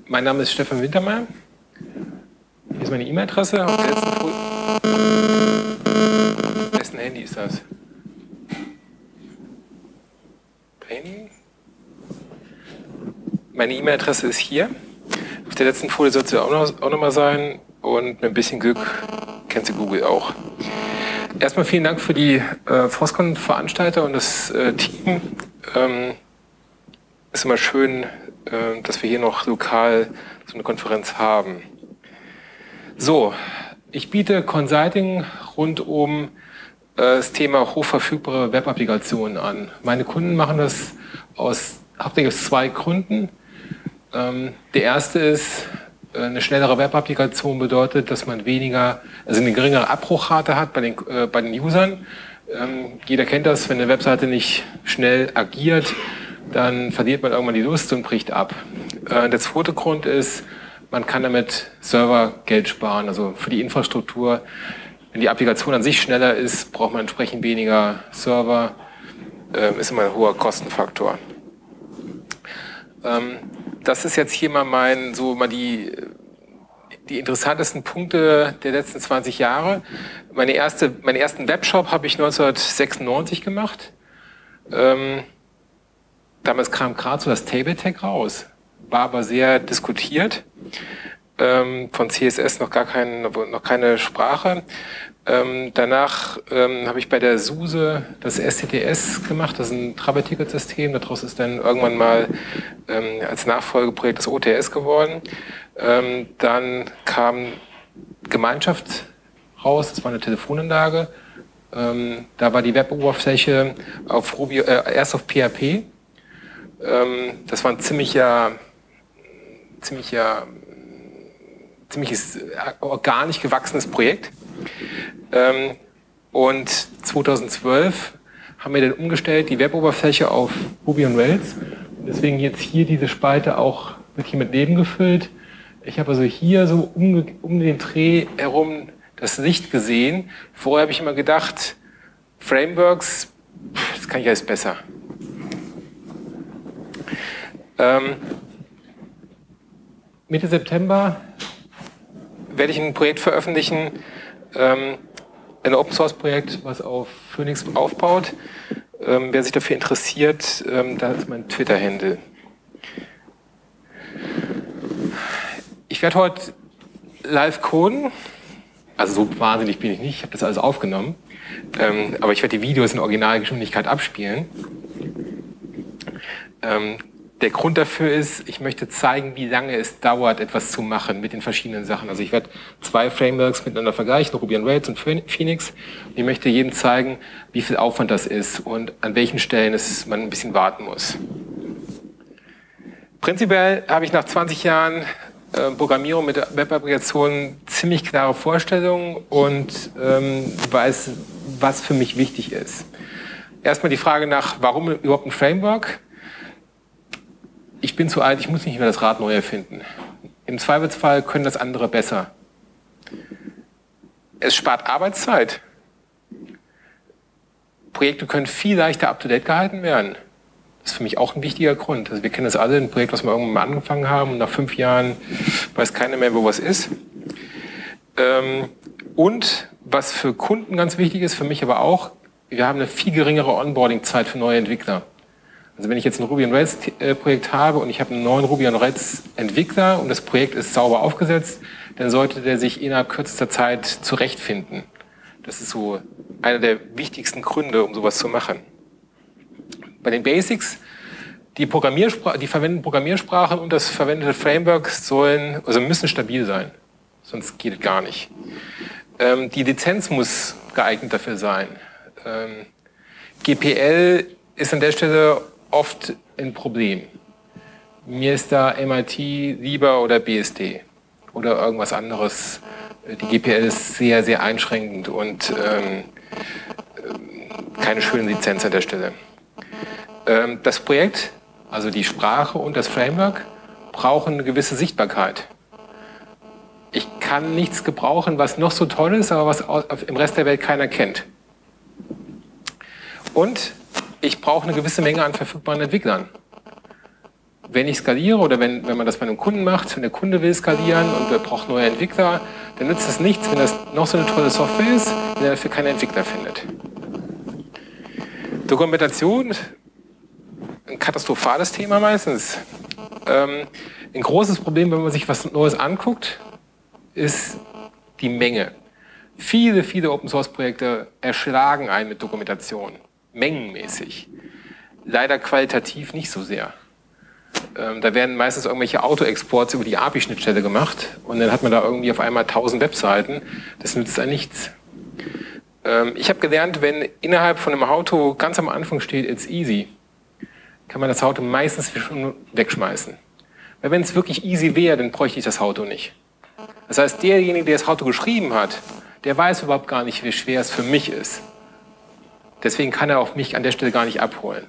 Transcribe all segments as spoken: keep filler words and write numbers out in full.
Mein Name ist Stefan Wintermeyer. Hier ist meine E-Mail-Adresse. Auf der letzten Folie. Wessen Handy ist das? Handy? Meine E-Mail-Adresse ist hier. Auf der letzten Folie sollte sie auch noch, auch noch mal sein. Und mit ein bisschen Glück kennt sie Google auch. Erstmal vielen Dank für die äh, Foscon-Veranstalter und das äh, Team. Ähm, ist immer schön, äh, dass wir hier noch lokal so eine Konferenz haben. So, ich biete Consulting rund um äh, das Thema hochverfügbare Web-Applikationen an. Meine Kunden machen das aus hauptsächlich aus zwei Gründen. Ähm, der erste ist, eine schnellere Web-Applikation bedeutet, dass man weniger, also eine geringere Abbruchrate hat bei den, äh, bei den Usern. Ähm, jeder kennt das, wenn eine Webseite nicht schnell agiert, dann verliert man irgendwann die Lust und bricht ab. Äh, der zweite Grund ist, man kann damit Servergeld sparen, also für die Infrastruktur. Wenn die Applikation an sich schneller ist, braucht man entsprechend weniger Server, äh, ist immer ein hoher Kostenfaktor. Ähm, Das ist jetzt hier mal mein, so mal die, die interessantesten Punkte der letzten zwanzig Jahre. Meine erste, meinen ersten Webshop habe ich neunzehnhundertsechsundneunzig gemacht. Ähm, damals kam gerade so das TableTag raus, war aber sehr diskutiert. Ähm, von C S S noch gar kein, noch keine Sprache. Ähm, danach ähm, habe ich bei der SUSE das S T T S gemacht, das ist ein Travel-Ticket-System. Daraus ist dann irgendwann mal ähm, als Nachfolgeprojekt das O T S geworden. Ähm, dann kam Gemeinschaft raus, das war eine Telefonanlage. Ähm, da war die Web-Oberfläche auf Ruby, äh, erst auf P H P. Ähm, das war ein ziemlicher, ziemlicher, ziemliches organisch gewachsenes Projekt. Ähm, und zweitausendzwölf haben wir dann umgestellt die Web-Oberfläche auf Ruby on Rails. Und deswegen jetzt hier diese Spalte auch wird hier mit Leben gefüllt. Ich habe also hier so um, um den Dreh herum das Licht gesehen. Vorher habe ich immer gedacht, Frameworks, das kann ich alles besser. Ähm, Mitte September werde ich ein Projekt veröffentlichen, ähm, ein Open-Source-Projekt, was auf Phoenix aufbaut. Ähm, wer sich dafür interessiert, ähm, da ist mein Twitter-Handle. Ich werde heute live coden. Also so wahnsinnig bin ich nicht, ich habe das alles aufgenommen. Ähm, aber ich werde die Videos in Originalgeschwindigkeit abspielen. Ähm, Der Grund dafür ist, ich möchte zeigen, wie lange es dauert, etwas zu machen mit den verschiedenen Sachen. Also ich werde zwei Frameworks miteinander vergleichen, Ruby on Rails und Phoenix. Und ich möchte jedem zeigen, wie viel Aufwand das ist und an welchen Stellen es man ein bisschen warten muss. Prinzipiell habe ich nach zwanzig Jahren äh, Programmierung mit Web-Applikationen ziemlich klare Vorstellungen und ähm, weiß, was für mich wichtig ist. Erstmal die Frage nach, warum überhaupt ein Framework? Ich bin zu alt, ich muss nicht mehr das Rad neu erfinden. Im Zweifelsfall können das andere besser. Es spart Arbeitszeit. Projekte können viel leichter up-to-date gehalten werden. Das ist für mich auch ein wichtiger Grund. Also wir kennen das alle, ein Projekt, was wir irgendwann mal angefangen haben und nach fünf Jahren weiß keiner mehr, wo was ist. Und was für Kunden ganz wichtig ist, für mich aber auch, wir haben eine viel geringere Onboarding-Zeit für neue Entwickler. Also wenn ich jetzt ein Ruby on Rails Projekt habe und ich habe einen neuen Ruby on Rails Entwickler und das Projekt ist sauber aufgesetzt, dann sollte der sich innerhalb kürzester Zeit zurechtfinden. Das ist so einer der wichtigsten Gründe, um sowas zu machen. Bei den Basics, die, Programmierspra die verwendeten Programmiersprachen und das verwendete Framework sollen, also müssen stabil sein, sonst geht es gar nicht. Ähm, die Lizenz muss geeignet dafür sein. Ähm, G P L ist an der Stelle oft ein Problem. Mir ist da M I T lieber oder B S D oder irgendwas anderes. Die G P L ist sehr, sehr einschränkend und ähm, keine schöne Lizenz an der Stelle. Ähm, das Projekt, also die Sprache und das Framework, brauchen eine gewisse Sichtbarkeit. Ich kann nichts gebrauchen, was noch so toll ist, aber was im Rest der Welt keiner kennt. Und ich brauche eine gewisse Menge an verfügbaren Entwicklern. wenn ich skaliere oder wenn, wenn man das bei einem Kunden macht, wenn der Kunde will skalieren und er braucht neue Entwickler, dann nützt es nichts, wenn das noch so eine tolle Software ist, wenn er dafür keine Entwickler findet. Dokumentation, ein katastrophales Thema meistens. Ähm, ein großes Problem, wenn man sich was Neues anguckt, ist die Menge. Viele, viele Open-Source-Projekte erschlagen einen mit Dokumentation, mengenmäßig. Leider qualitativ nicht so sehr. Ähm, da werden meistens irgendwelche Auto-Exports über die A P I-Schnittstelle gemacht und dann hat man da irgendwie auf einmal tausend Webseiten. Das nützt dann nichts. Ähm, ich habe gelernt, wenn innerhalb von einem Auto ganz am Anfang steht, it's easy, kann man das Auto meistens schon wegschmeißen. Weil wenn es wirklich easy wäre, dann bräuchte ich das Auto nicht. Das heißt, derjenige, der das Auto geschrieben hat, der weiß überhaupt gar nicht, wie schwer es für mich ist. Deswegen kann er auch mich an der Stelle gar nicht abholen.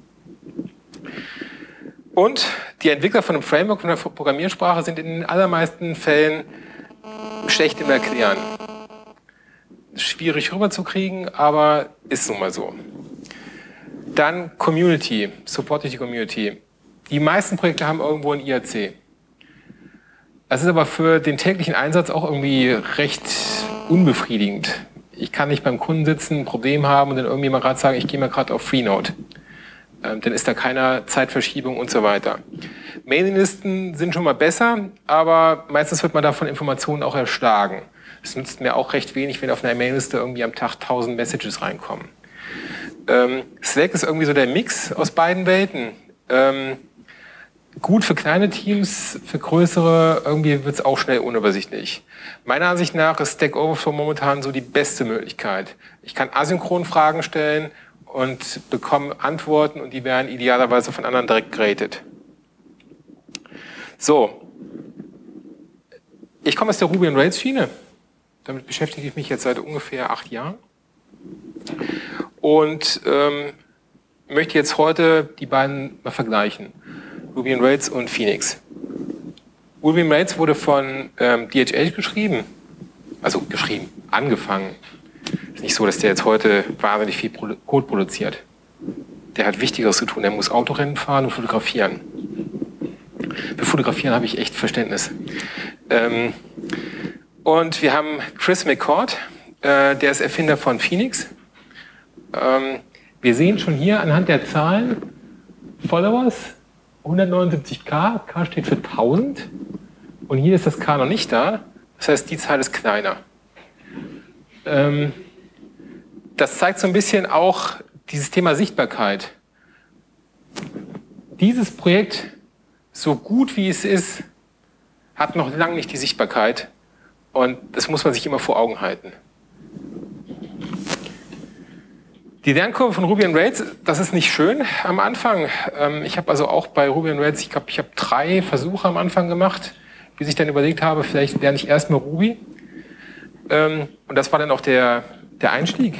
Und die Entwickler von einem Framework, von einer Programmiersprache sind in den allermeisten Fällen schlecht im Erklären. Schwierig rüberzukriegen, aber ist nun mal so. Dann Community, Support die Community. Die meisten Projekte haben irgendwo ein I A C. Das ist aber für den täglichen Einsatz auch irgendwie recht unbefriedigend. Ich kann nicht beim Kunden sitzen, ein Problem haben und dann irgendwie mal gerade sagen, ich gehe mal gerade auf Freenode. Ähm, dann ist da keine Zeitverschiebung und so weiter. Mailinglisten sind schon mal besser, aber meistens wird man davon Informationen auch erschlagen. Es nützt mir auch recht wenig, wenn auf einer Mailingliste irgendwie am Tag tausend Messages reinkommen. Ähm, Slack ist irgendwie so der Mix aus beiden Welten. Ähm, gut für kleine Teams, für größere, irgendwie wird es auch schnell unübersichtlich. Meiner Ansicht nach ist Stack Overflow momentan so die beste Möglichkeit. Ich kann asynchron Fragen stellen und bekomme Antworten und die werden idealerweise von anderen direkt geratet. So. Ich komme aus der Ruby on Rails Schiene. Damit beschäftige ich mich jetzt seit ungefähr acht Jahren. Und ähm, möchte jetzt heute die beiden mal vergleichen. Ruby on Rails und Phoenix. Ruby on Rails wurde von ähm, D H L geschrieben. Also geschrieben, angefangen. Ist nicht so, dass der jetzt heute wahnsinnig viel Code produziert. Der hat Wichtigeres zu tun. Der muss Autorennen fahren und fotografieren. Für Fotografieren habe ich echt Verständnis. Ähm, und wir haben Chris McCord, äh, der ist Erfinder von Phoenix. Ähm, wir sehen schon hier anhand der Zahlen, Followers, hundertneunundsiebzig K, K steht für tausend. Und hier ist das K noch nicht da. Das heißt, die Zahl ist kleiner. Ähm, das zeigt so ein bisschen auch dieses Thema Sichtbarkeit. Dieses Projekt, so gut wie es ist, hat noch lange nicht die Sichtbarkeit. Und das muss man sich immer vor Augen halten. Die Lernkurve von Ruby on Rails, das ist nicht schön am Anfang. Ich habe also auch bei Ruby on Rails, ich glaube, ich habe drei Versuche am Anfang gemacht, bis ich dann überlegt habe, vielleicht lerne ich erstmal Ruby. Und das war dann auch der, der Einstieg.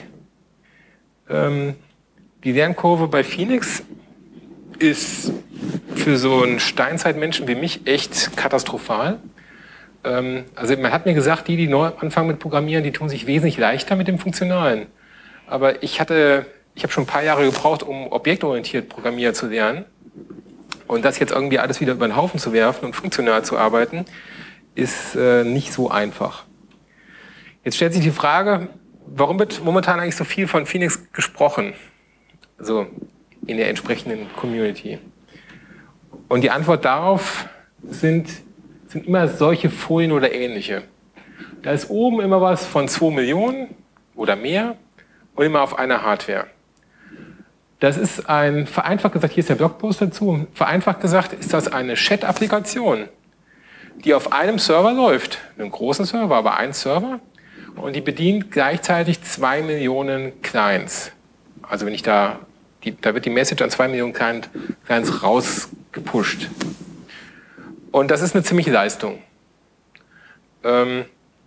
Die Lernkurve bei Phoenix ist für so einen Steinzeitmenschen wie mich echt katastrophal. Also man hat mir gesagt, die, die neu anfangen mit Programmieren, die tun sich wesentlich leichter mit dem Funktionalen. Aber ich hatte, ich habe schon ein paar Jahre gebraucht, um objektorientiert Programmieren zu lernen. Und das jetzt irgendwie alles wieder über den Haufen zu werfen und funktional zu arbeiten, ist äh, nicht so einfach. Jetzt stellt sich die Frage, warum wird momentan eigentlich so viel von Phoenix gesprochen? Also in der entsprechenden Community. Und die Antwort darauf sind, sind immer solche Folien oder ähnliche. Da ist oben immer was von zwei Millionen oder mehr. Und immer auf einer Hardware. Das ist ein, vereinfacht gesagt, hier ist der Blogpost dazu, vereinfacht gesagt ist das eine Chat-Applikation, die auf einem Server läuft, einem großen Server, aber ein Server, und die bedient gleichzeitig zwei Millionen Clients. Also wenn ich da, die, da wird die Message an zwei Millionen Clients rausgepusht. Und das ist eine ziemliche Leistung. Ähm,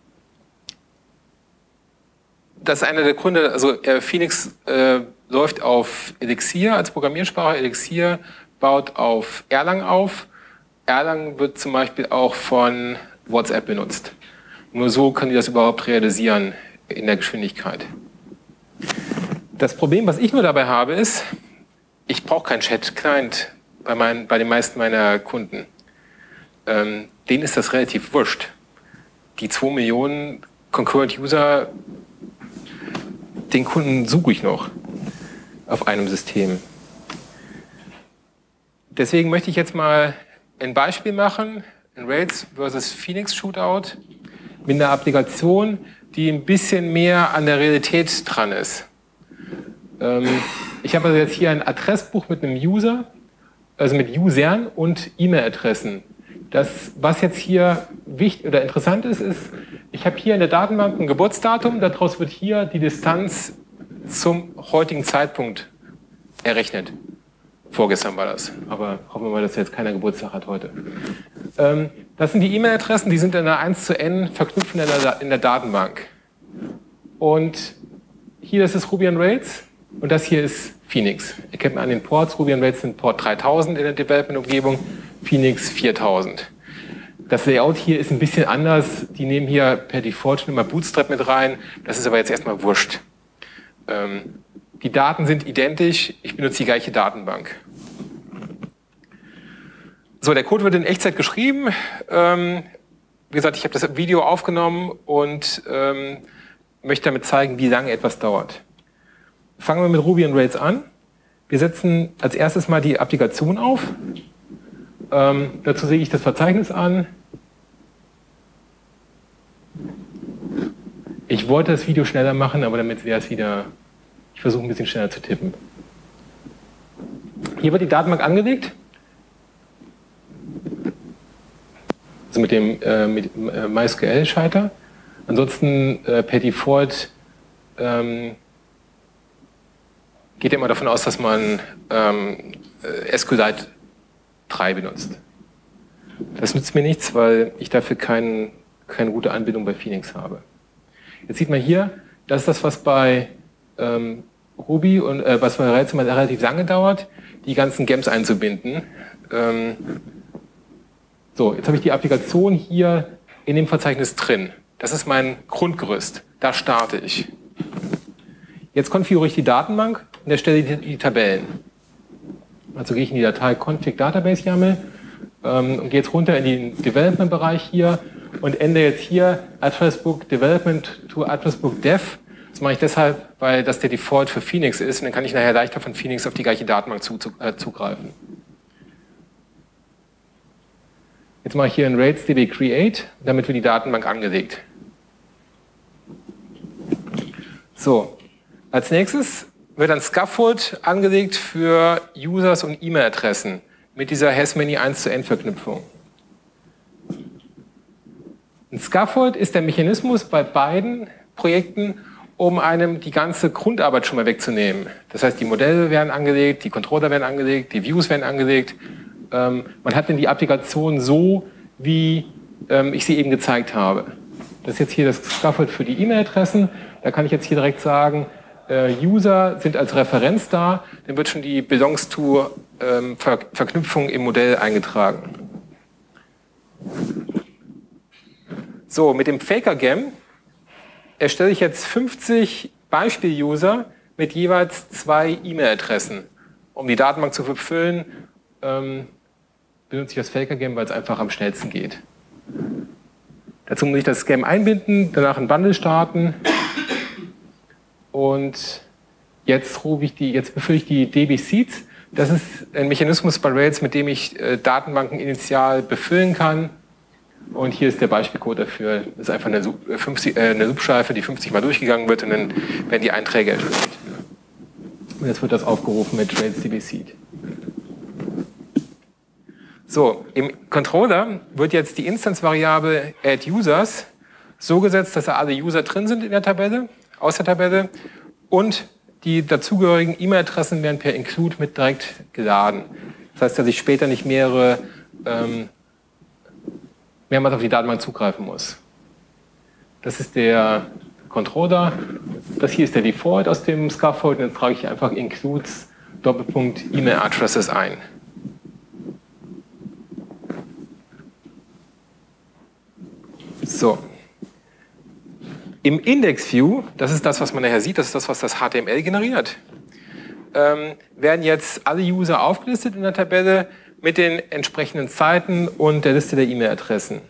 Das ist einer der Gründe, also äh, Phoenix äh, läuft auf Elixir als Programmiersprache. Elixir baut auf Erlang auf. Erlang wird zum Beispiel auch von WhatsApp benutzt. Nur so können die das überhaupt realisieren in der Geschwindigkeit. Das Problem, was ich nur dabei habe, ist, ich brauche keinen Chat-Client bei, meinen, bei den meisten meiner Kunden. Ähm, denen ist das relativ wurscht. Die zwei Millionen Concurrent User, den Kunden suche ich noch auf einem System. Deswegen möchte ich jetzt mal ein Beispiel machen, ein Rails versus Phoenix Shootout, mit einer Applikation, die ein bisschen mehr an der Realität dran ist. Ähm, ich habe also jetzt hier ein Adressbuch mit einem User, also mit Usern und E-Mail-Adressen. Das, was jetzt hier wichtig oder interessant ist, ist, ich habe hier in der Datenbank ein Geburtsdatum, daraus wird hier die Distanz zum heutigen Zeitpunkt errechnet. Vorgestern war das, aber hoffen wir mal, dass jetzt keiner Geburtstag hat heute. Ähm, das sind die E-Mail-Adressen, die sind in einer eins zu n verknüpft in der, in der Datenbank. Und hier das ist Ruby on Rails und das hier ist Phoenix. Ihr kennt mal an den Ports, Ruby on Rails sind Port dreitausend in der Development-Umgebung, Phoenix viertausend. Das Layout hier ist ein bisschen anders. Die nehmen hier per Default schon immer Bootstrap mit rein. Das ist aber jetzt erstmal wurscht. Ähm, die Daten sind identisch. Ich benutze die gleiche Datenbank. So, der Code wird in Echtzeit geschrieben. Ähm, wie gesagt, ich habe das Video aufgenommen und ähm, möchte damit zeigen, wie lange etwas dauert. Fangen wir mit Ruby on Rails an. Wir setzen als erstes mal die Applikation auf. Ähm, dazu sehe ich das Verzeichnis an. Ich wollte das Video schneller machen, aber damit wäre es wieder... Ich versuche ein bisschen schneller zu tippen. Hier wird die Datenbank angelegt. Also mit dem äh, mit, äh, MySQL-Schalter. Ansonsten äh, per Default ähm, geht immer davon aus, dass man ähm, SQLite drei benutzt. Das nützt mir nichts, weil ich dafür kein, keine gute Anbindung bei Phoenix habe. Jetzt sieht man hier, das ist das, was bei ähm, Ruby und äh, was bei Rails immer relativ lange dauert, die ganzen Gems einzubinden. Ähm, so, jetzt habe ich die Applikation hier in dem Verzeichnis drin. Das ist mein Grundgerüst. Da starte ich. Jetzt konfiguriere ich die Datenbank und erstelle die, die Tabellen. Also gehe ich in die Datei config database YAML ähm, und gehe jetzt runter in den Development-Bereich hier und ändere jetzt hier Addressbook Development to Addressbook Dev. Das mache ich deshalb, weil das der Default für Phoenix ist und dann kann ich nachher leichter von Phoenix auf die gleiche Datenbank zu, zu, äh, zugreifen. Jetzt mache ich hier ein Rails D B Create, damit wird die Datenbank angelegt. So, als nächstes wird ein Scaffold angelegt für Users und E-Mail-Adressen mit dieser Has-Many eins zu n Verknüpfung. Ein Scaffold ist der Mechanismus bei beiden Projekten, um einem die ganze Grundarbeit schon mal wegzunehmen. Das heißt, die Modelle werden angelegt, die Controller werden angelegt, die Views werden angelegt. Ähm, man hat dann die Applikation so, wie ähm, ich sie eben gezeigt habe. Das ist jetzt hier das Scaffold für die E-Mail-Adressen. Da kann ich jetzt hier direkt sagen, äh, User sind als Referenz da, dann wird schon die Belongs to ähm, Ver Verknüpfung im Modell eingetragen. So, mit dem Faker-Gem erstelle ich jetzt fünfzig Beispiel-User mit jeweils zwei E-Mail-Adressen. Um die Datenbank zu befüllen, ähm, benutze ich das Faker-Gem, weil es einfach am schnellsten geht. Dazu muss ich das Gem einbinden, danach ein Bundle starten und jetzt, rufe ich die, jetzt befülle ich die D B Seeds. Das ist ein Mechanismus bei Rails, mit dem ich äh, Datenbanken initial befüllen kann. Und hier ist der Beispielcode dafür. Das ist einfach eine, fünfzig, äh, eine Loop-Schleife, die fünfzig Mal durchgegangen wird und dann werden die Einträge erstellt. Und jetzt wird das aufgerufen mit Rails D B Seed. So, im Controller wird jetzt die Instance-Variable addUsers so gesetzt, dass da alle User drin sind in der Tabelle, aus der Tabelle, und die dazugehörigen E-Mail-Adressen werden per Include mit direkt geladen. Das heißt, dass ich später nicht mehrere ähm, mehrmals auf die Datenbank zugreifen muss. Das ist der Controller. Das hier ist der Default aus dem Scaffold. Und jetzt trage ich einfach includes Doppelpunkt E-Mail-Addresses ein. So. Im Index-View, das ist das, was man nachher sieht, das ist das, was das H T M L generiert, ähm, werden jetzt alle User aufgelistet in der Tabelle mit den entsprechenden Zeiten und der Liste der E-Mail-Adressen.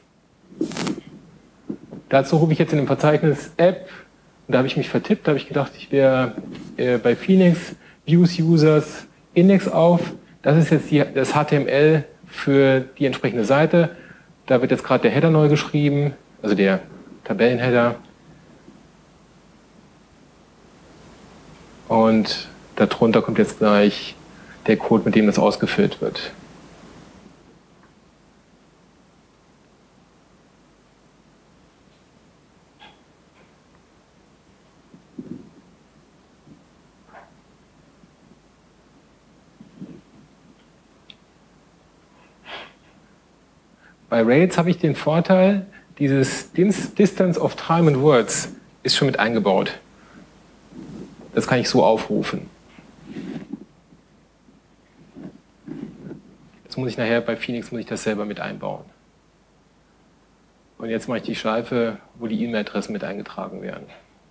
Dazu rufe ich jetzt in dem Verzeichnis App, und da habe ich mich vertippt, da habe ich gedacht, ich wäre äh, bei Phoenix Views Users Index auf. Das ist jetzt die, das H T M L für die entsprechende Seite. Da wird jetzt gerade der Header neu geschrieben, also der Tabellenheader. Und darunter kommt jetzt gleich der Code, mit dem das ausgeführt wird. Bei Rails habe ich den Vorteil, dieses Distance of Time and Words ist schon mit eingebaut. Das kann ich so aufrufen. Jetzt muss ich nachher bei Phoenix muss ich das selber mit einbauen. Und jetzt mache ich die Schleife, wo die E-Mail-Adressen mit eingetragen werden.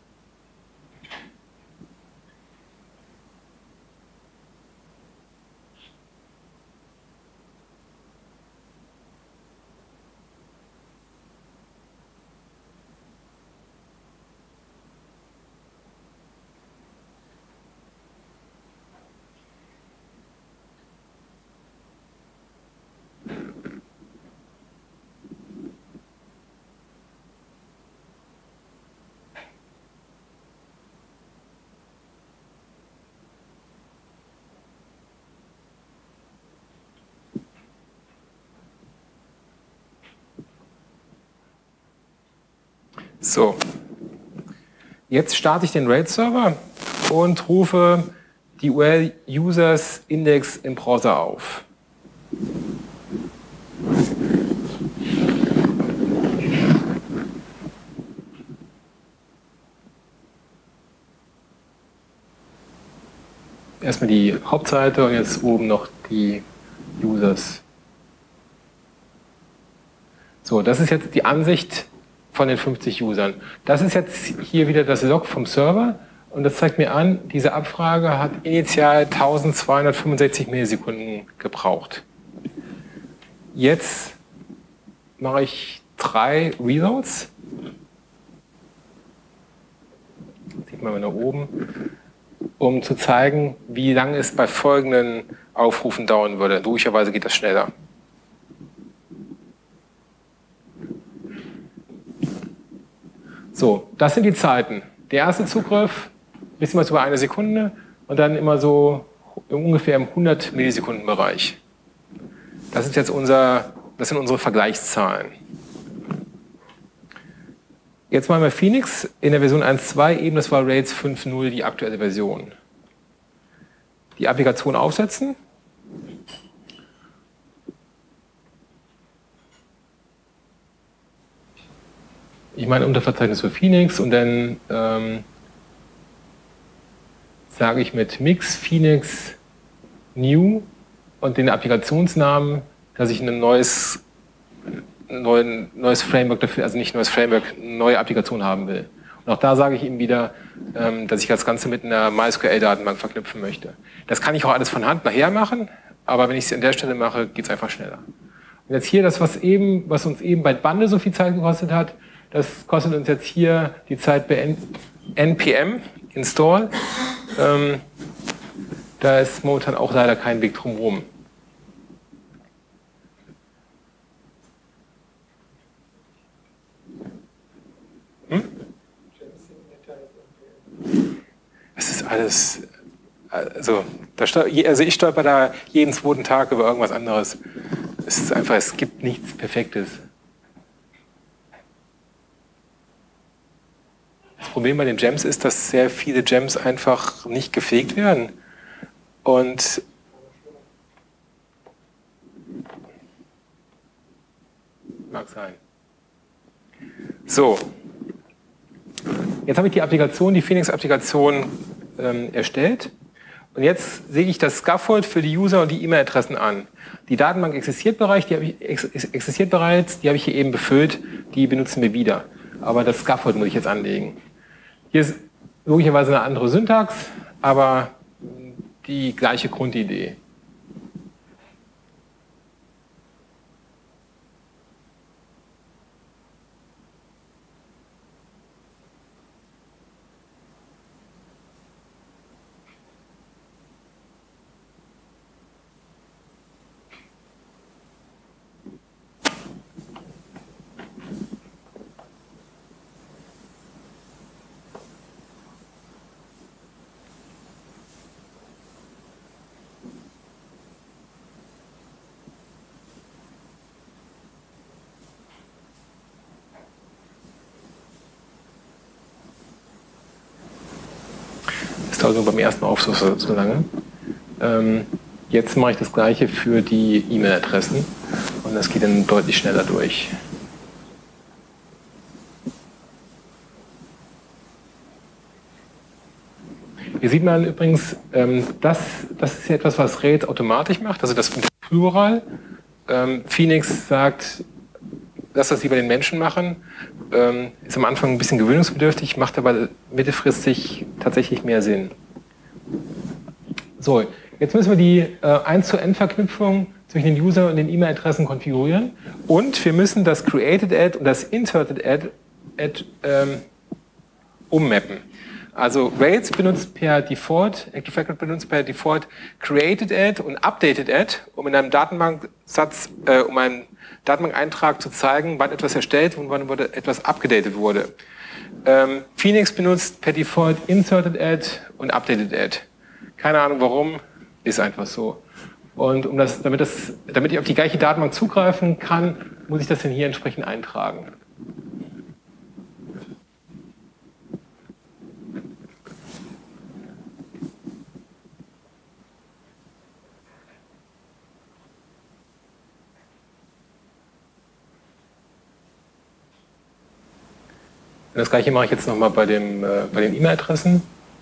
So, jetzt starte ich den Rails-Server und rufe die U R L Users Index im Browser auf. Erstmal die Hauptseite und jetzt oben noch die Users. So, das ist jetzt die Ansicht von den fünfzig Usern. Das ist jetzt hier wieder das Log vom Server und das zeigt mir an, diese Abfrage hat initial eintausendzweihundertfünfundsechzig Millisekunden gebraucht. Jetzt mache ich drei Reloads. Sieht man mal nach oben, um zu zeigen, wie lange es bei folgenden Aufrufen dauern würde. Logischerweise geht das schneller. So, das sind die Zeiten. Der erste Zugriff, ein bisschen was über eine Sekunde und dann immer so ungefähr im hundert Millisekunden Bereich. Das ist jetzt unser, das sind unsere Vergleichszahlen. Jetzt machen wir Phoenix in der Version eins Punkt zwei, eben das war Rails fünf Punkt null, die aktuelle Version. Die Applikation aufsetzen. Ich meine Unterverzeichnis für Phoenix und dann ähm, sage ich mit Mix Phoenix New und den Applikationsnamen, dass ich ein neues, neuen, neues Framework dafür, also nicht neues Framework, neue Applikation haben will. Und auch da sage ich ihm wieder, ähm, dass ich das Ganze mit einer MySQL-Datenbank verknüpfen möchte. Das kann ich auch alles von Hand nachher machen, aber wenn ich es an der Stelle mache, geht es einfach schneller. Und jetzt hier das, was, eben, was uns eben bei Bundle so viel Zeit gekostet hat, das kostet uns jetzt hier die Zeit bei N P M Install. Ähm, da ist momentan auch leider kein Weg drumherum. Hm? Das ist alles, also, da, also ich stolper da jeden zweiten Tag über irgendwas anderes. Es ist einfach, es gibt nichts Perfektes. Das Problem bei den Gems ist, dass sehr viele Gems einfach nicht gepflegt werden. Und mag sein. So, jetzt habe ich die Applikation, die Phoenix-Applikation ähm, erstellt. Und jetzt lege ich das Scaffold für die User und die E-Mail-Adressen an. Die Datenbank existiert bereits, die habe ich, ex, existiert bereits, die habe ich hier eben befüllt, die benutzen wir wieder. Aber das Scaffold muss ich jetzt anlegen. Hier ist logischerweise eine andere Syntax, aber die gleiche Grundidee. Das dauert nur beim ersten Aufruf so, so lange. Ähm, jetzt mache ich das gleiche für die E-Mail-Adressen und das geht dann deutlich schneller durch. Hier sieht man übrigens, ähm, das, das ist ja etwas, was Rails automatisch macht, also das Plural. Ähm, Phoenix sagt, lass das lieber den Menschen machen. Ähm, ist am Anfang ein bisschen gewöhnungsbedürftig, macht aber mittelfristig tatsächlich mehr Sinn. So, jetzt müssen wir die äh, eins zu N Verknüpfung zwischen den User und den E-Mail-Adressen konfigurieren. Und wir müssen das Created Ad und das Inserted Ad, Ad ähm, ummappen. Also Rails benutzt per Default, ActiveRecord benutzt per Default Created Ad und Updated Ad, um in einem Datenbanksatz, äh, um einen Datenbankeintrag zu zeigen, wann etwas erstellt und wann wurde etwas abgedatet wurde. Ähm, Phoenix benutzt per Default Inserted Ad und Updated Ad. Keine Ahnung warum, ist einfach so. Und um das, damit, das, damit ich auf die gleiche Datenbank zugreifen kann, muss ich das dann hier entsprechend eintragen. Und das gleiche mache ich jetzt nochmal bei, dem, äh, bei den E-Mail-Adressen.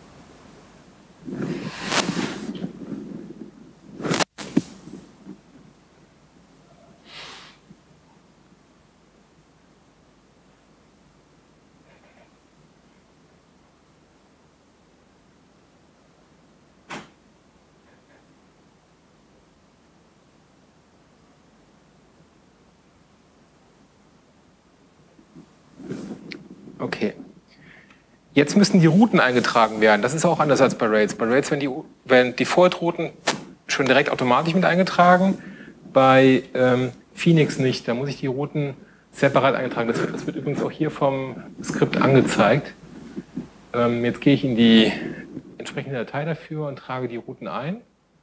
Okay. Jetzt müssen die Routen eingetragen werden. Das ist auch anders als bei Rails. Bei Rails werden die, werden die Default-Routen schon direkt automatisch mit eingetragen. Bei ähm, Phoenix nicht. Da muss ich die Routen separat eintragen. Das wird, das wird übrigens auch hier vom Skript angezeigt. Ähm, jetzt gehe ich in die entsprechende Datei dafür und trage die Routen ein.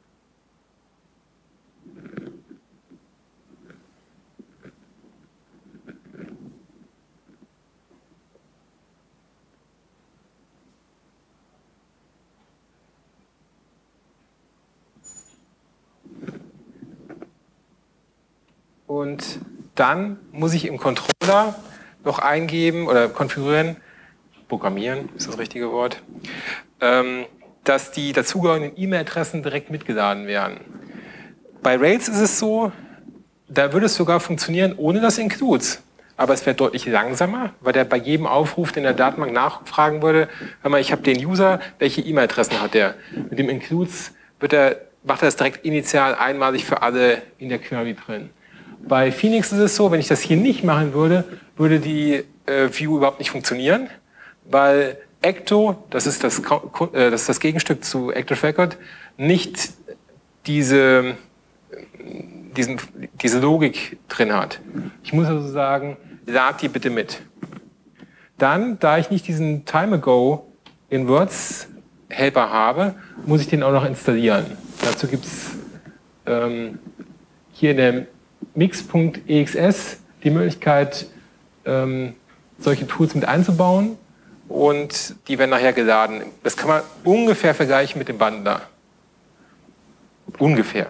Und dann muss ich im Controller noch eingeben oder konfigurieren, programmieren ist das richtige Wort, ähm, dass die dazugehörigen E-Mail-Adressen direkt mitgeladen werden. Bei Rails ist es so, da würde es sogar funktionieren ohne das Includes. Aber es wäre deutlich langsamer, weil der bei jedem Aufruf, den der Datenbank nachfragen würde, hör mal, ich habe den User, welche E-Mail-Adressen hat der? Mit dem Includes wird er, macht er das direkt initial einmalig für alle in der Query drin. Bei Phoenix ist es so, wenn ich das hier nicht machen würde, würde die äh, View überhaupt nicht funktionieren, weil Ecto, das ist das, äh, das, ist das Gegenstück zu ActiveRecord, nicht diese, diesen, diese Logik drin hat. Ich muss also sagen, lad die bitte mit. Dann, da ich nicht diesen TimeAgo in Words Helper habe, muss ich den auch noch installieren. Dazu gibt es ähm, hier in der mix.exs die Möglichkeit, ähm, solche Tools mit einzubauen und die werden nachher geladen. Das kann man ungefähr vergleichen mit dem Bundler. Ungefähr.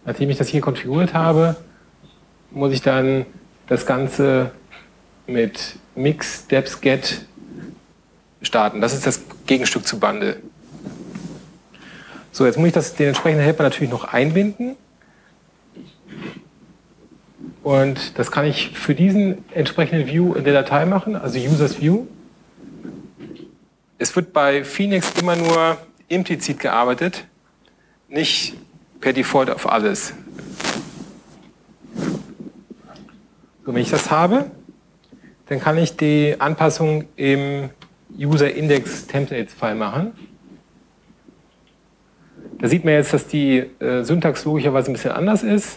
Nachdem ich das hier konfiguriert habe, muss ich dann das Ganze mit Mix, Deps, Get starten. Das ist das Gegenstück zu Bundle. So, jetzt muss ich das, den entsprechenden Helper natürlich noch einbinden. Und das kann ich für diesen entsprechenden View in der Datei machen, also Users View. Es wird bei Phoenix immer nur implizit gearbeitet, nicht per Default auf alles. So, wenn ich das habe, dann kann ich die Anpassung im User Index Templates File machen. Da sieht man jetzt, dass die äh, Syntax logischerweise ein bisschen anders ist,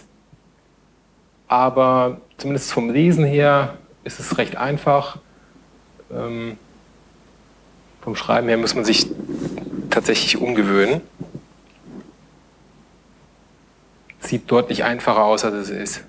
aber zumindest vom Lesen her ist es recht einfach. Ähm, vom Schreiben her muss man sich tatsächlich umgewöhnen. Sieht deutlich einfacher aus, als es ist.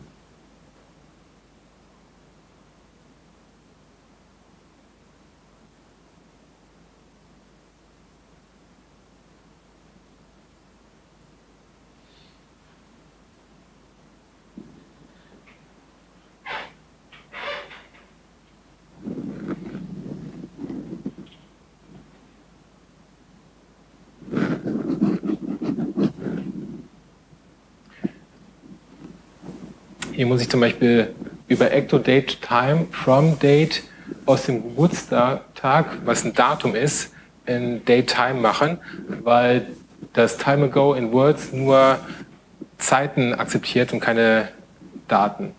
Hier muss ich zum Beispiel über Acto Date Time from Date aus dem Geburtstag, was ein Datum ist, in Date Time machen, weil das Time Ago in Words nur Zeiten akzeptiert und keine Daten.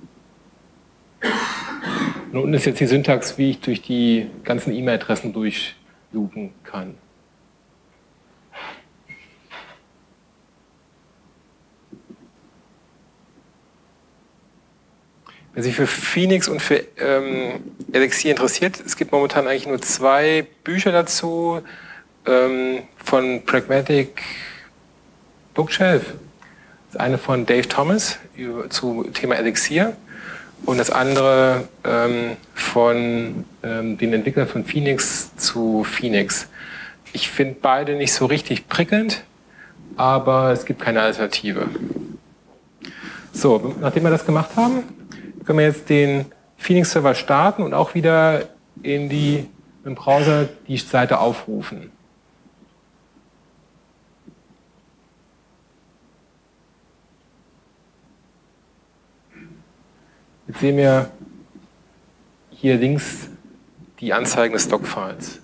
Und unten ist jetzt die Syntax, wie ich durch die ganzen E-Mail-Adressen durchloopen kann. Wer sich für Phoenix und für ähm, Elixir interessiert, es gibt momentan eigentlich nur zwei Bücher dazu, ähm, von Pragmatic Bookshelf. Das eine von Dave Thomas über, zu Thema Elixir und das andere ähm, von ähm, den Entwicklern von Phoenix zu Phoenix. Ich finde beide nicht so richtig prickelnd, aber es gibt keine Alternative. So, nachdem wir das gemacht haben, können wir jetzt den Phoenix-Server starten und auch wieder in die, im Browser die Seite aufrufen. Jetzt sehen wir hier links die Anzeigen des Logfiles.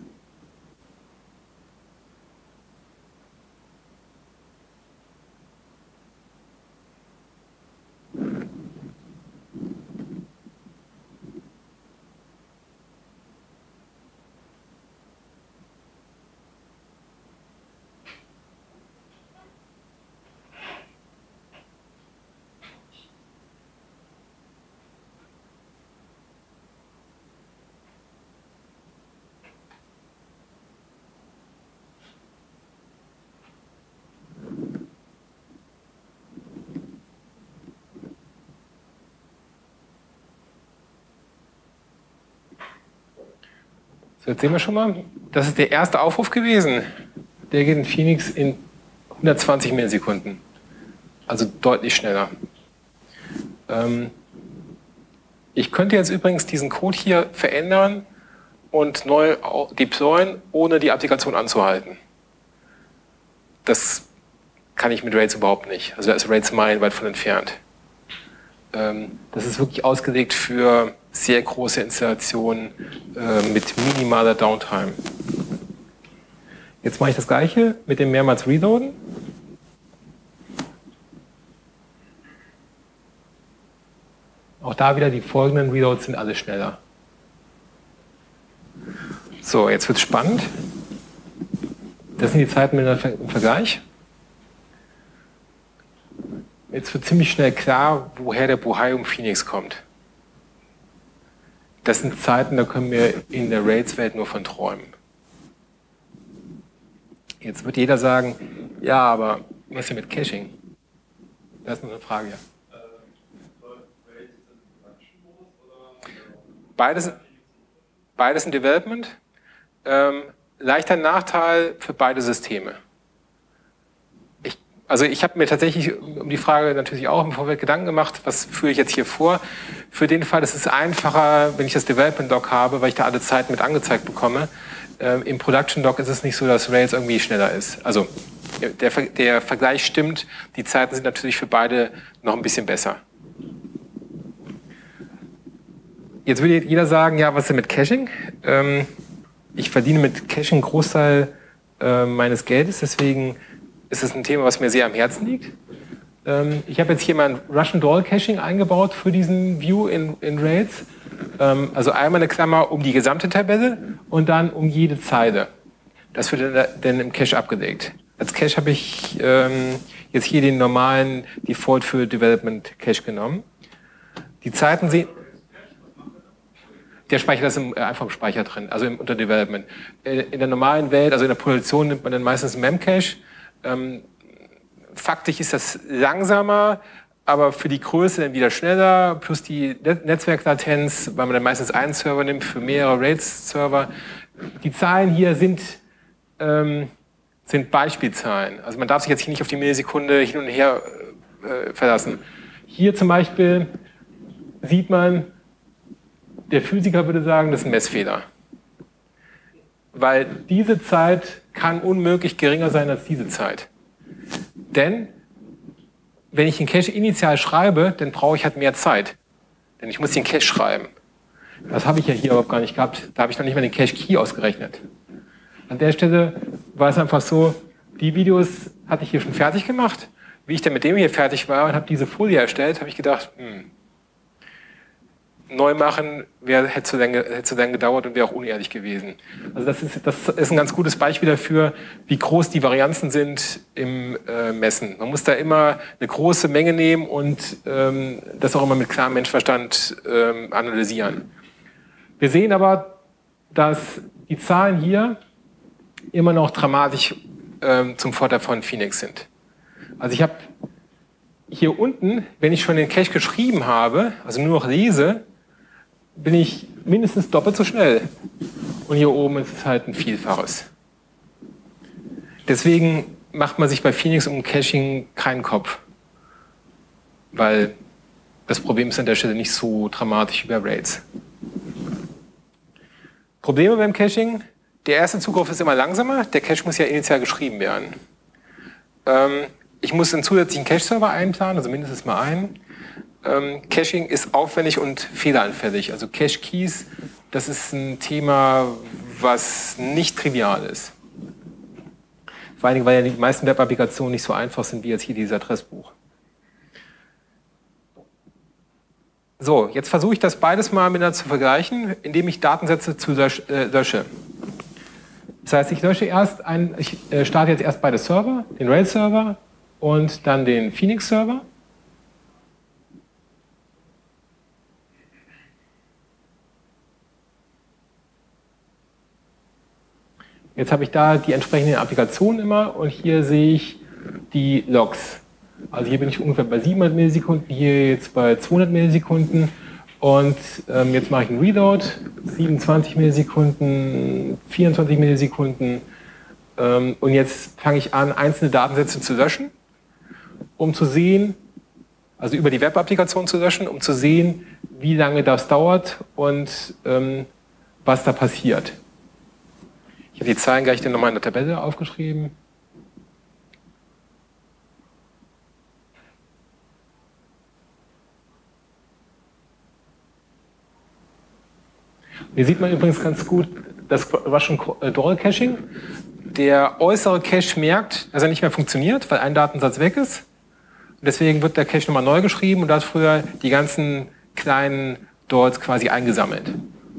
So, jetzt sehen wir schon mal, das ist der erste Aufruf gewesen. Der geht in Phoenix in hundertzwanzig Millisekunden. Also deutlich schneller. Ähm, ich könnte jetzt übrigens diesen Code hier verändern und neu deployen, ohne die Applikation anzuhalten. Das kann ich mit Rails überhaupt nicht. Also da ist Rails meilenweit von entfernt. Ähm, das ist wirklich ausgelegt für sehr große Installationen äh, mit minimaler Downtime. Jetzt mache ich das Gleiche mit dem mehrmals Reloaden. Auch da wieder die folgenden Reloads sind alle schneller. So, jetzt wird es spannend. Das sind die Zeiten im Vergleich. Jetzt wird ziemlich schnell klar, woher der Bohai um Phoenix kommt. Das sind Zeiten, da können wir in der Rails-Welt nur von träumen. Jetzt wird jeder sagen, ja, aber was ist denn mit Caching? Das ist nur eine Frage. Beides, beides in Development. Ähm, leichter Nachteil für beide Systeme. Ich, Also ich habe mir tatsächlich um die Frage natürlich auch im Vorfeld Gedanken gemacht, was führe ich jetzt hier vor. Für den Fall ist es einfacher, wenn ich das Development Doc habe, weil ich da alle Zeiten mit angezeigt bekomme. Ähm, Im Production Doc ist es nicht so, dass Rails irgendwie schneller ist. Also der, der Vergleich stimmt, die Zeiten sind natürlich für beide noch ein bisschen besser. Jetzt würde jeder sagen, ja, was ist denn mit Caching? Ähm, ich verdiene mit Caching einen Großteil äh, meines Geldes, deswegen ist es ein Thema, was mir sehr am Herzen liegt. Ähm, ich habe jetzt hier mal ein Russian Doll Caching eingebaut für diesen View in, in Rails. Ähm, also einmal eine Klammer um die gesamte Tabelle und dann um jede Zeile. Das wird dann im Cache abgedeckt. Als Cache habe ich ähm, jetzt hier den normalen Default für Development Cache genommen. Die Zeiten sehen... Der speichert das im, einfach im Speicher drin, also im, unter Development. In der normalen Welt, also in der Produktion, nimmt man dann meistens einen Memcache. Ähm, faktisch ist das langsamer, aber für die Größe dann wieder schneller, plus die Net Netzwerklatenz, weil man dann meistens einen Server nimmt für mehrere Rails-Server. Die Zahlen hier sind, ähm, sind Beispielzahlen. Also man darf sich jetzt hier nicht auf die Millisekunde hin und her äh, verlassen. Hier zum Beispiel sieht man, der Physiker würde sagen, das ist ein Messfehler. Weil diese Zeit kann unmöglich geringer sein als diese Zeit. Denn wenn ich den Cache initial schreibe, dann brauche ich halt mehr Zeit. Denn ich muss den Cache schreiben. Das habe ich ja hier überhaupt gar nicht gehabt. Da habe ich noch nicht mal den Cache-Key ausgerechnet. An der Stelle war es einfach so, die Videos hatte ich hier schon fertig gemacht. Wie ich dann mit dem hier fertig war und habe diese Folie erstellt, habe ich gedacht, hm, neu machen wär, hätte, zu lange, hätte zu lange gedauert und wäre auch unehrlich gewesen. Also das ist, das ist ein ganz gutes Beispiel dafür, wie groß die Varianzen sind im äh, Messen. Man muss da immer eine große Menge nehmen und ähm, das auch immer mit klarem Menschenverstand ähm, analysieren. Wir sehen aber, dass die Zahlen hier immer noch dramatisch ähm, zum Vorteil von Phoenix sind. Also ich habe hier unten, wenn ich schon den Cache geschrieben habe, also nur noch lese, bin ich mindestens doppelt so schnell. Und hier oben ist es halt ein Vielfaches. Deswegen macht man sich bei Phoenix um Caching keinen Kopf. Weil das Problem ist an der Stelle nicht so dramatisch wie bei Rails. Probleme beim Caching: Der erste Zugriff ist immer langsamer. Der Cache muss ja initial geschrieben werden. Ähm, ich muss einen zusätzlichen Cache-Server einplanen, also mindestens mal einen. Ähm, Caching ist aufwendig und fehleranfällig. Also Cache-Keys, das ist ein Thema, was nicht trivial ist. Vor allen Dingen, weil ja die meisten Web-Applikationen nicht so einfach sind wie jetzt hier dieses Adressbuch. So, jetzt versuche ich das beides mal miteinander zu vergleichen, indem ich Datensätze zu lösche. Das heißt, ich lösche erst einen, ich starte jetzt erst beide Server, den Rails-Server und dann den Phoenix-Server. Jetzt habe ich da die entsprechenden Applikationen immer und hier sehe ich die Logs. Also hier bin ich ungefähr bei siebenhundert Millisekunden, hier jetzt bei zweihundert Millisekunden und ähm, jetzt mache ich einen Reload, siebenundzwanzig Millisekunden, vierundzwanzig Millisekunden ähm, und jetzt fange ich an, einzelne Datensätze zu löschen, um zu sehen, also über die Web-Applikation zu löschen, um zu sehen, wie lange das dauert und ähm, was da passiert. Ich habe die Zahlen gleich dann nochmal in der Tabelle aufgeschrieben. Hier sieht man übrigens ganz gut das Russian Doll Caching. Der äußere Cache merkt, dass er nicht mehr funktioniert, weil ein Datensatz weg ist. Und deswegen wird der Cache nochmal neu geschrieben und da hat früher die ganzen kleinen Dolls quasi eingesammelt.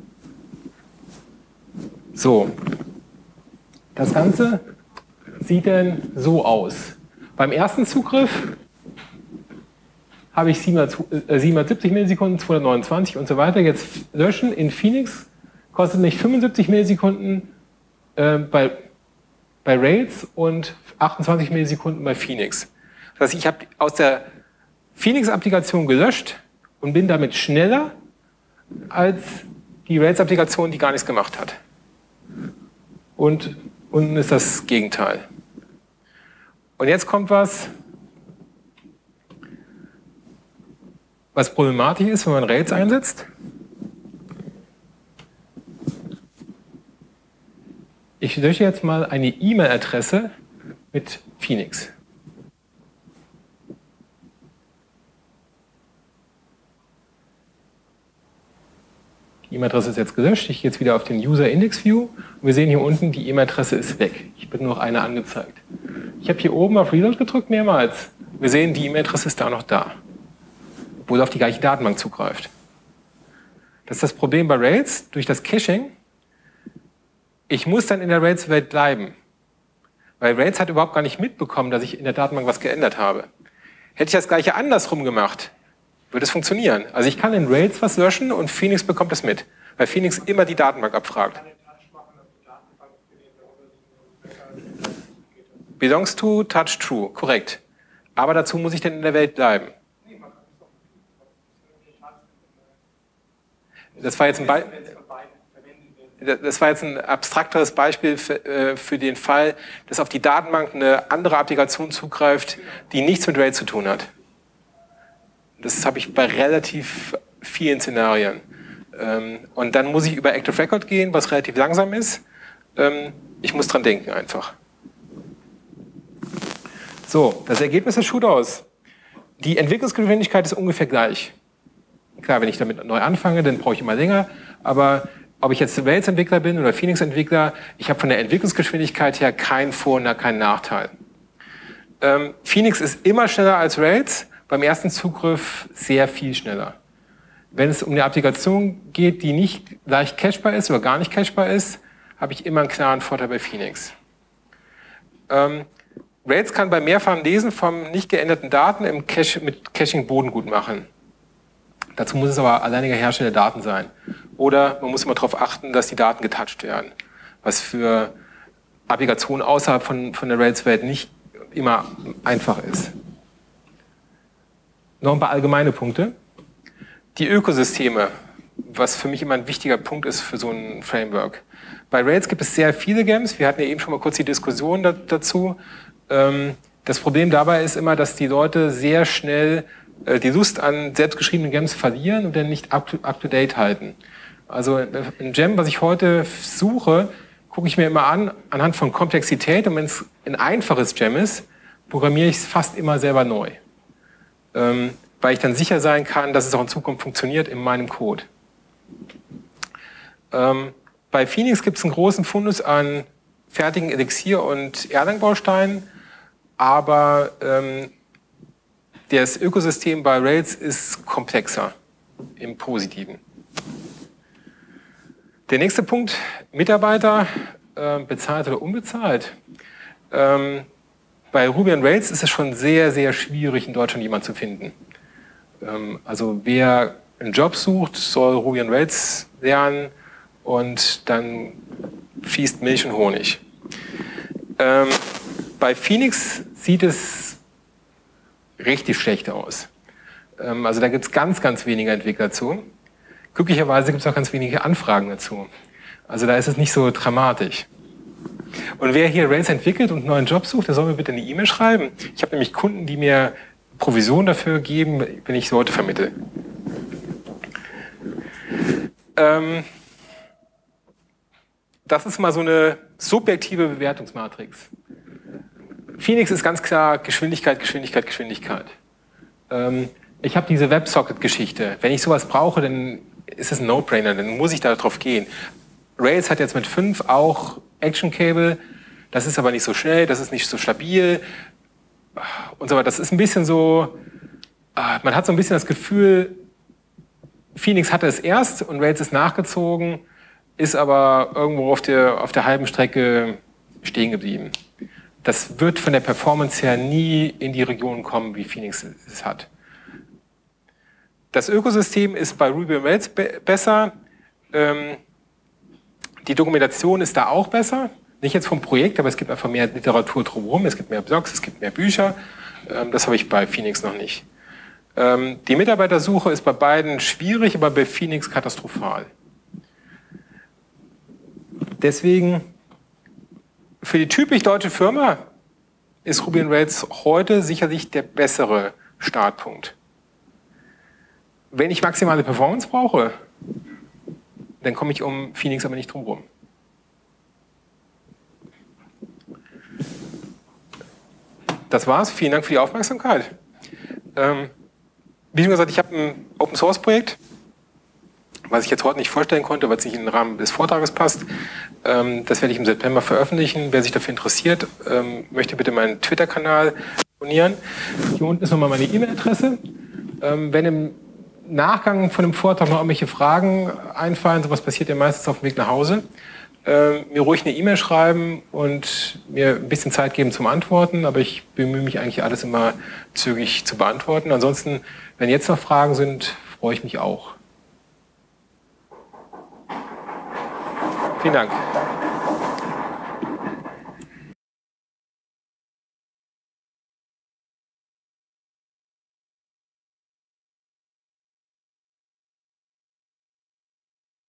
So. Das Ganze sieht dann so aus. Beim ersten Zugriff habe ich siebenhundertsiebzig Millisekunden, zweihundertneunundzwanzig und so weiter. Jetzt löschen in Phoenix kostet mich fünfundsiebzig Millisekunden äh, bei, bei Rails und achtundzwanzig Millisekunden bei Phoenix. Das heißt, ich habe aus der Phoenix-Applikation gelöscht und bin damit schneller als die Rails-Applikation, die gar nichts gemacht hat. Und unten ist das Gegenteil. Und jetzt kommt was, was problematisch ist, wenn man Rails einsetzt. Ich lösche jetzt mal eine E-Mail-Adresse mit Phoenix. Die E-Mail-Adresse ist jetzt gelöscht. Ich gehe jetzt wieder auf den User Index View und wir sehen hier unten, die E-Mail-Adresse ist weg. Ich bin nur noch eine angezeigt. Ich habe hier oben auf Reload gedrückt mehrmals. Wir sehen, die E-Mail-Adresse ist da noch da, obwohl er auf die gleiche Datenbank zugreift. Das ist das Problem bei Rails durch das Caching. Ich muss dann in der Rails-Welt bleiben, weil Rails hat überhaupt gar nicht mitbekommen, dass ich in der Datenbank was geändert habe. Hätte ich das gleiche andersrum gemacht, würde es funktionieren. Also ich kann in Rails was löschen und Phoenix bekommt das mit, weil Phoenix immer die Datenbank abfragt. Belongs to, touch true, korrekt. Aber dazu muss ich dann in der Welt bleiben. Das war jetzt ein, Be das war jetzt ein abstrakteres Beispiel für, äh, für den Fall, dass auf die Datenbank eine andere Applikation zugreift, die nichts mit Rails zu tun hat. Das habe ich bei relativ vielen Szenarien. Ähm, und dann muss ich über Active Record gehen, was relativ langsam ist. Ähm, ich muss dran denken einfach. So, das Ergebnis des Shootouts. Die Entwicklungsgeschwindigkeit ist ungefähr gleich. Klar, wenn ich damit neu anfange, dann brauche ich immer länger. Aber ob ich jetzt Rails-Entwickler bin oder Phoenix-Entwickler, ich habe von der Entwicklungsgeschwindigkeit her keinen Vor- und keinen Nachteil. Ähm, Phoenix ist immer schneller als Rails. Beim ersten Zugriff sehr viel schneller. Wenn es um eine Applikation geht, die nicht leicht cachebar ist oder gar nicht cachebar ist, habe ich immer einen klaren Vorteil bei Phoenix. Ähm, Rails kann beim mehrfachen Lesen von nicht geänderten Daten im Cache, mit Caching Boden gut machen. Dazu muss es aber alleiniger Hersteller der Daten sein. Oder man muss immer darauf achten, dass die Daten getoucht werden. Was für Applikationen außerhalb von, von der Rails-Welt nicht immer einfach ist. Noch ein paar allgemeine Punkte. Die Ökosysteme, was für mich immer ein wichtiger Punkt ist für so ein Framework. Bei Rails gibt es sehr viele Gems. Wir hatten ja eben schon mal kurz die Diskussion da, dazu. Ähm, das Problem dabei ist immer, dass die Leute sehr schnell äh, die Lust an selbstgeschriebenen Gems verlieren und dann nicht up-to-date halten. Also ein Gem, was ich heute suche, gucke ich mir immer an anhand von Komplexität. Und wenn es ein einfaches Gem ist, programmiere ich es fast immer selber neu. Ähm, weil ich dann sicher sein kann, dass es auch in Zukunft funktioniert in meinem Code. Ähm, bei Phoenix gibt es einen großen Fundus an fertigen Elixir- und Erlang-Bausteinen, aber ähm, das Ökosystem bei Rails ist komplexer im Positiven. Der nächste Punkt, Mitarbeiter, äh, bezahlt oder unbezahlt. Ähm, Bei Ruby on Rails ist es schon sehr, sehr schwierig, in Deutschland jemanden zu finden. Ähm, also wer einen Job sucht, soll Ruby on Rails lernen und dann fließt Milch und Honig. Ähm, bei Phoenix sieht es richtig schlecht aus. Ähm, also da gibt es ganz, ganz wenige Entwickler zu. Glücklicherweise gibt es auch ganz wenige Anfragen dazu. Also da ist es nicht so dramatisch. Und wer hier Rails entwickelt und einen neuen Job sucht, der soll mir bitte eine E-Mail schreiben. Ich habe nämlich Kunden, die mir Provision dafür geben, wenn ich Leute vermittle. Ähm, das ist mal so eine subjektive Bewertungsmatrix. Phoenix ist ganz klar Geschwindigkeit, Geschwindigkeit, Geschwindigkeit. Ähm, ich habe diese WebSocket-Geschichte. Wenn ich sowas brauche, dann ist es ein No-Brainer, dann muss ich da drauf gehen. Rails hat jetzt mit fünf auch Action Cable, das ist aber nicht so schnell, das ist nicht so stabil und so weiter. Das ist ein bisschen so, man hat so ein bisschen das Gefühl, Phoenix hatte es erst und Rails ist nachgezogen, ist aber irgendwo auf der, auf der halben Strecke stehen geblieben. Das wird von der Performance her nie in die Region kommen, wie Phoenix es hat. Das Ökosystem ist bei Ruby on Rails be besser. Ähm, Die Dokumentation ist da auch besser. Nicht jetzt vom Projekt, aber es gibt einfach mehr Literatur drumherum. Es gibt mehr Blogs, es gibt mehr Bücher. Das habe ich bei Phoenix noch nicht. Die Mitarbeitersuche ist bei beiden schwierig, aber bei Phoenix katastrophal. Deswegen, für die typisch deutsche Firma ist Ruby on Rails heute sicherlich der bessere Startpunkt. wenn ich maximale Performance brauche, dann komme ich um Phoenix aber nicht drum rum. Das war's. Vielen Dank für die Aufmerksamkeit. Ähm, wie schon gesagt, ich habe ein Open-Source-Projekt, was ich jetzt heute nicht vorstellen konnte, weil es nicht in den Rahmen des Vortrages passt. Ähm, das werde ich im September veröffentlichen. Wer sich dafür interessiert, ähm, möchte bitte meinen Twitter-Kanal abonnieren. Hier unten ist nochmal meine E-Mail-Adresse. Ähm, wenn im Nachgang von dem Vortrag noch irgendwelche Fragen einfallen, sowas passiert ja meistens auf dem Weg nach Hause, äh, mir ruhig eine E-Mail schreiben und mir ein bisschen Zeit geben zum Antworten, aber ich bemühe mich eigentlich alles immer zügig zu beantworten. Ansonsten, wenn jetzt noch Fragen sind, freue ich mich auch. Vielen Dank.